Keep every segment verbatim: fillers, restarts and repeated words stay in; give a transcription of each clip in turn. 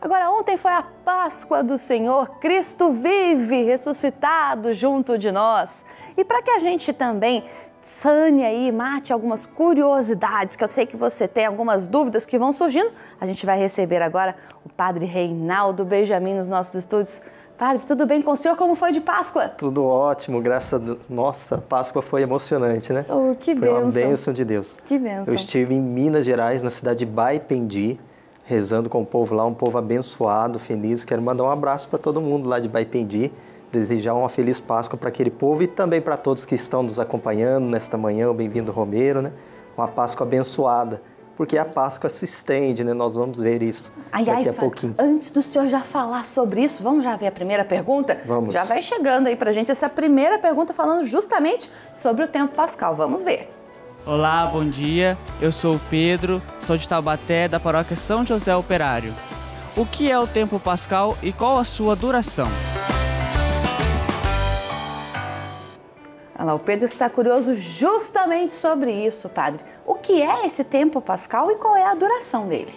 Agora, ontem foi a Páscoa do Senhor, Cristo vive, ressuscitado junto de nós. E para que a gente também sane aí, mate algumas curiosidades, que eu sei que você tem algumas dúvidas que vão surgindo, a gente vai receber agora o Padre Reinaldo Benjamin nos nossos estúdios. Padre, tudo bem com o senhor? Como foi de Páscoa? Tudo ótimo, graças a Deus. Nossa, a Páscoa foi emocionante, né? Oh, que bênção. Foi uma bênção de Deus. Que bênção. Eu estive em Minas Gerais, na cidade de Baipendi, rezando com o povo lá, um povo abençoado, feliz. Quero mandar um abraço para todo mundo lá de Baipendi, desejar uma feliz Páscoa para aquele povo e também para todos que estão nos acompanhando nesta manhã, o Bem-vindo Romero, né? Uma Páscoa abençoada, porque a Páscoa se estende, né? Nós vamos ver isso Aliás, daqui a pouquinho. Antes do senhor já falar sobre isso, vamos já ver a primeira pergunta? Vamos. Já vai chegando aí pra gente essa primeira pergunta falando justamente sobre o tempo pascal. Vamos ver. Olá, bom dia. Eu sou o Pedro, sou de Taubaté, da paróquia São José Operário. O que é o tempo pascal e qual a sua duração? Olha lá, o Pedro está curioso justamente sobre isso, padre. O que é esse tempo pascal e qual é a duração dele?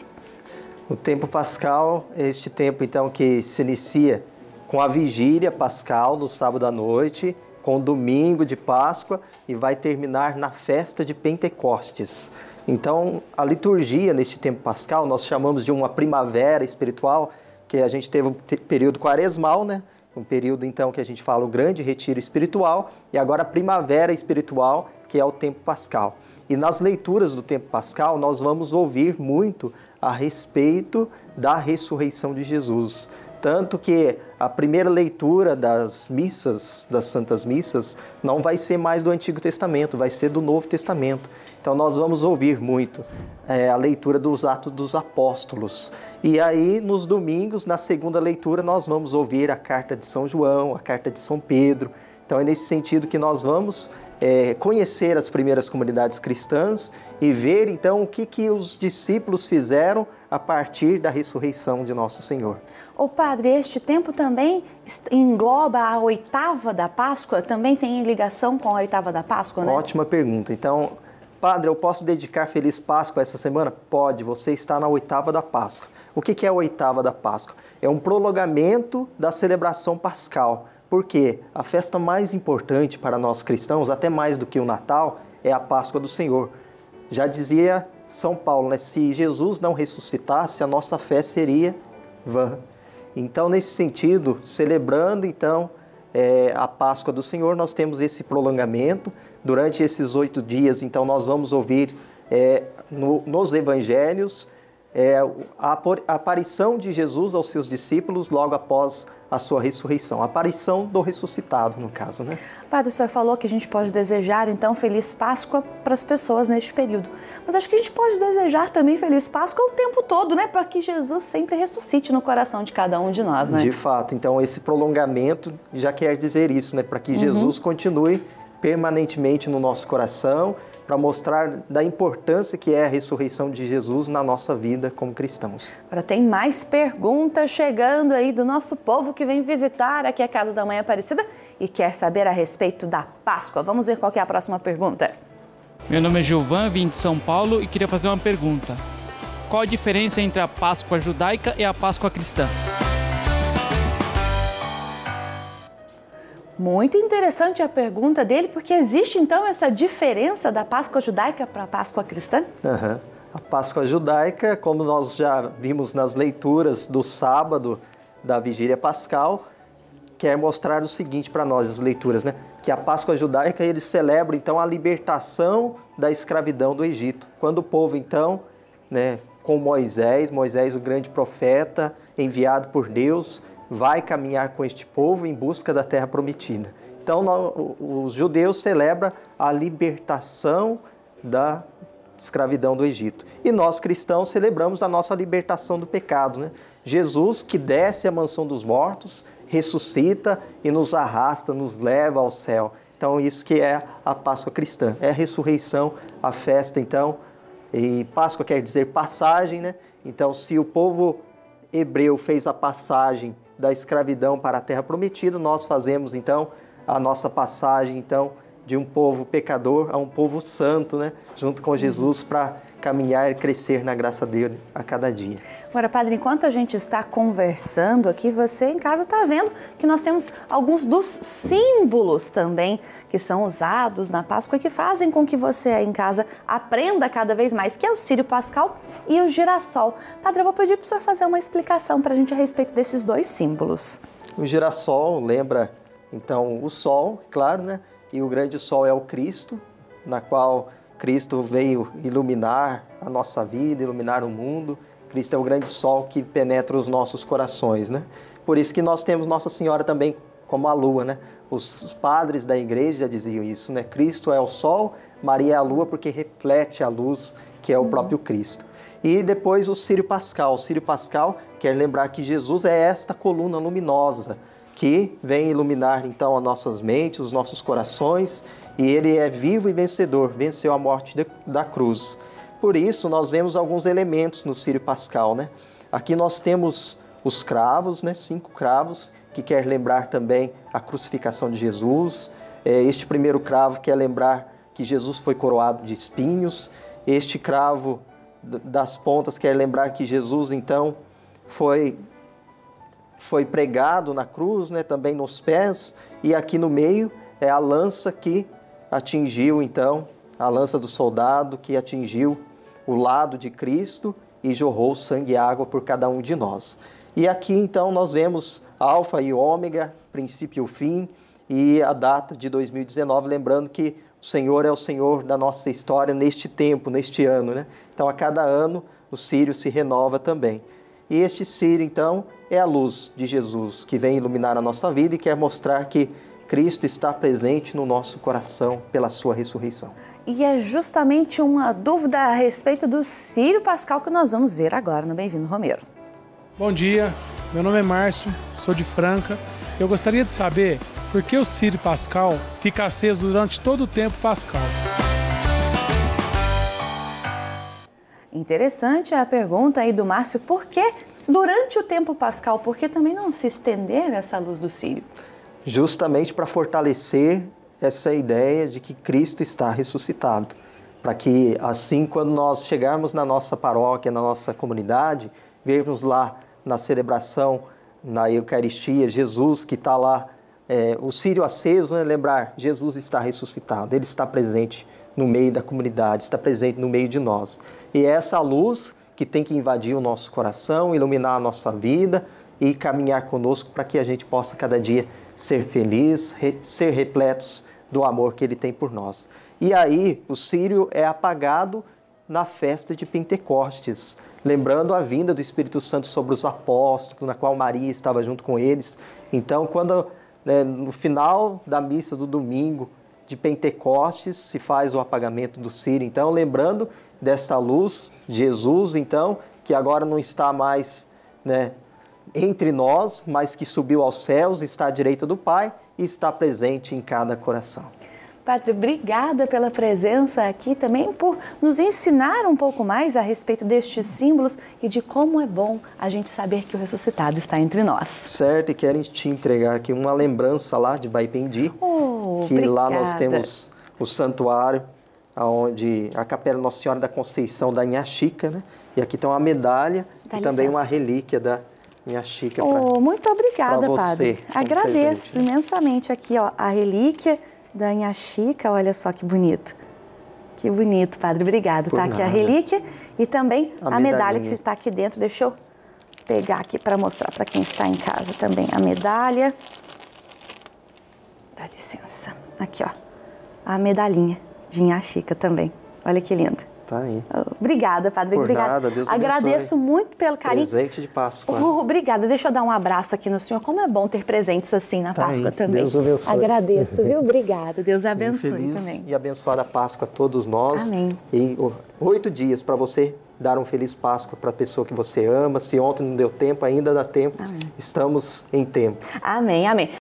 O tempo pascal é este tempo, então, que se inicia com a vigília pascal no sábado à noite, com o domingo de Páscoa e vai terminar na festa de Pentecostes. Então, a liturgia neste tempo pascal nós chamamos de uma primavera espiritual, que a gente teve um período quaresmal, né? Um período, então, que a gente fala o grande retiro espiritual e agora a primavera espiritual, que é o tempo pascal. E nas leituras do tempo pascal nós vamos ouvir muito a respeito da ressurreição de Jesus. Tanto que a primeira leitura das missas, das Santas Missas, não vai ser mais do Antigo Testamento, vai ser do Novo Testamento. Então nós vamos ouvir muito é, a leitura dos Atos dos Apóstolos. E aí, nos domingos, na segunda leitura, nós vamos ouvir a Carta de São João, a Carta de São Pedro. Então é nesse sentido que nós vamos é, conhecer as primeiras comunidades cristãs e ver, então, o que, que os discípulos fizeram a partir da ressurreição de Nosso Senhor. Ô padre, este tempo também engloba a oitava da Páscoa? Também tem ligação com a oitava da Páscoa, né? Ótima pergunta. Então, padre, eu posso dedicar Feliz Páscoa essa semana? Pode, você está na oitava da Páscoa. O que é a oitava da Páscoa? É um prolongamento da celebração pascal. Porque a festa mais importante para nós cristãos, até mais do que o Natal, é a Páscoa do Senhor. Já dizia São Paulo, né? Se Jesus não ressuscitasse, a nossa fé seria vã. Então, nesse sentido, celebrando então é, a Páscoa do Senhor, nós temos esse prolongamento. Durante esses oito dias, então, nós vamos ouvir é, no, nos evangelhos é, a aparição de Jesus aos seus discípulos logo após a sua ressurreição. A aparição do ressuscitado, no caso, né? Padre, o senhor falou que a gente pode desejar, então, Feliz Páscoa para as pessoas neste período. Mas acho que a gente pode desejar também Feliz Páscoa o tempo todo, né? Para que Jesus sempre ressuscite no coração de cada um de nós, né? De fato. Então, esse prolongamento já quer dizer isso, né? Para que uhum. Jesus continue permanentemente no nosso coração, para mostrar da importância que é a ressurreição de Jesus na nossa vida como cristãos. Agora tem mais perguntas chegando aí do nosso povo que vem visitar aqui a Casa da Mãe Aparecida e quer saber a respeito da Páscoa. Vamos ver qual que é a próxima pergunta. Meu nome é Gilvan, vim de São Paulo e queria fazer uma pergunta. Qual a diferença entre a Páscoa judaica e a Páscoa cristã? Muito interessante a pergunta dele, porque existe então essa diferença da Páscoa judaica para a Páscoa cristã? Uhum. A Páscoa judaica, como nós já vimos nas leituras do sábado da Vigília Pascal, quer mostrar o seguinte para nós, as leituras, né? Que a Páscoa judaica, eles celebram então a libertação da escravidão do Egito. Quando o povo então, né, com Moisés, Moisés o grande profeta, enviado por Deus, vai caminhar com este povo em busca da terra prometida. Então, nós, os judeus celebram a libertação da escravidão do Egito. E nós, cristãos, celebramos a nossa libertação do pecado, né? Jesus, que desce à mansão dos mortos, ressuscita e nos arrasta, nos leva ao céu. Então, isso que é a Páscoa cristã. É a ressurreição, a festa, então. E Páscoa quer dizer passagem, né? Então, se o povo hebreu fez a passagem da escravidão para a terra prometida, nós fazemos então a nossa passagem então de um povo pecador a um povo santo, né? Junto com Jesus, para caminhar e crescer na graça dele a cada dia. Agora, Padre, enquanto a gente está conversando aqui, você em casa está vendo que nós temos alguns dos símbolos também que são usados na Páscoa e que fazem com que você aí em casa aprenda cada vez mais, que é o círio pascal e o girassol. Padre, eu vou pedir para o senhor fazer uma explicação para a gente a respeito desses dois símbolos. O girassol lembra, então, o sol, claro, né? E o grande sol é o Cristo, na qual Cristo veio iluminar a nossa vida, iluminar o mundo. Cristo é o grande sol que penetra os nossos corações, né? Por isso que nós temos Nossa Senhora também como a lua, né? Os padres da igreja já diziam isso, né? Cristo é o sol, Maria é a lua, porque reflete a luz que é o próprio Cristo. E depois o círio pascal. O círio pascal quer lembrar que Jesus é esta coluna luminosa que vem iluminar então as nossas mentes, os nossos corações, e ele é vivo e vencedor, venceu a morte de, da cruz. Por isso, nós vemos alguns elementos no círio pascal, né? Aqui nós temos os cravos, né? Cinco cravos, que quer lembrar também a crucificação de Jesus. Este primeiro cravo quer lembrar que Jesus foi coroado de espinhos. Este cravo das pontas quer lembrar que Jesus, então, foi, foi pregado na cruz, né? Também nos pés. E aqui no meio é a lança que atingiu, então, a lança do soldado que atingiu o lado de Cristo e jorrou sangue e água por cada um de nós. E aqui, então, nós vemos alfa e ômega, princípio e o fim, e a data de dois mil e dezenove, lembrando que o Senhor é o Senhor da nossa história neste tempo, neste ano, né? Então, a cada ano, o círio se renova também. E este círio, então, é a luz de Jesus, que vem iluminar a nossa vida e quer mostrar que Cristo está presente no nosso coração pela sua ressurreição. E é justamente uma dúvida a respeito do círio pascal que nós vamos ver agora no Bem-vindo Romero. Bom dia, meu nome é Márcio, sou de Franca. Eu gostaria de saber por que o círio pascal fica aceso durante todo o tempo pascal. Interessante a pergunta aí do Márcio, por que durante o tempo pascal, por que também não se estender essa luz do círio? Justamente para fortalecer essa ideia de que Cristo está ressuscitado, para que assim, quando nós chegarmos na nossa paróquia, na nossa comunidade, vermos lá na celebração, na Eucaristia, Jesus que está lá, é, o círio aceso, né? Lembrar, Jesus está ressuscitado, Ele está presente no meio da comunidade, está presente no meio de nós. E é essa luz que tem que invadir o nosso coração, iluminar a nossa vida e caminhar conosco para que a gente possa cada dia ser feliz, re, ser repletos do amor que Ele tem por nós. E aí o círio é apagado na festa de Pentecostes, lembrando a vinda do Espírito Santo sobre os apóstolos, na qual Maria estava junto com eles. Então, quando né, no final da missa do domingo de Pentecostes se faz o apagamento do círio, então lembrando dessa luz, Jesus, então, que agora não está mais, né, entre nós, mas que subiu aos céus, está à direita do Pai e está presente em cada coração. Padre, obrigada pela presença aqui também, por nos ensinar um pouco mais a respeito destes símbolos e de como é bom a gente saber que o ressuscitado está entre nós. Certo, e quero te entregar aqui uma lembrança lá de Baipendi, oh, que obrigada. Lá nós temos o santuário, onde a Capela Nossa Senhora da Conceição da Inhaxica, né? E aqui tem uma medalha Dá e licença. Também uma relíquia da Inhaxica. Oh, pra, muito obrigada, você, Padre. Agradeço presente, né? imensamente aqui, ó, a relíquia da Inhaxica, olha só que bonito. Que bonito, Padre. Obrigado. Por tá nada. Aqui a relíquia e também a, a medalha que está aqui dentro. Deixa eu pegar aqui para mostrar para quem está em casa também a medalha. Dá licença. Aqui, ó. A medalhinha de Inhaxica também. Olha que linda. Tá aí. Obrigada, Padre. Por Obrigada. Nada, Deus abençoe. Agradeço muito pelo carinho. Presente de Páscoa. Uh, obrigada. Deixa eu dar um abraço aqui no senhor. Como é bom ter presentes assim na tá Páscoa aí. também. Deus abençoe. Agradeço, viu? Obrigada. Deus abençoe feliz também. E abençoada Páscoa a todos nós. Amém. E oito dias para você dar um feliz Páscoa para a pessoa que você ama. Se ontem não deu tempo, ainda dá tempo. Amém. Estamos em tempo. Amém, amém.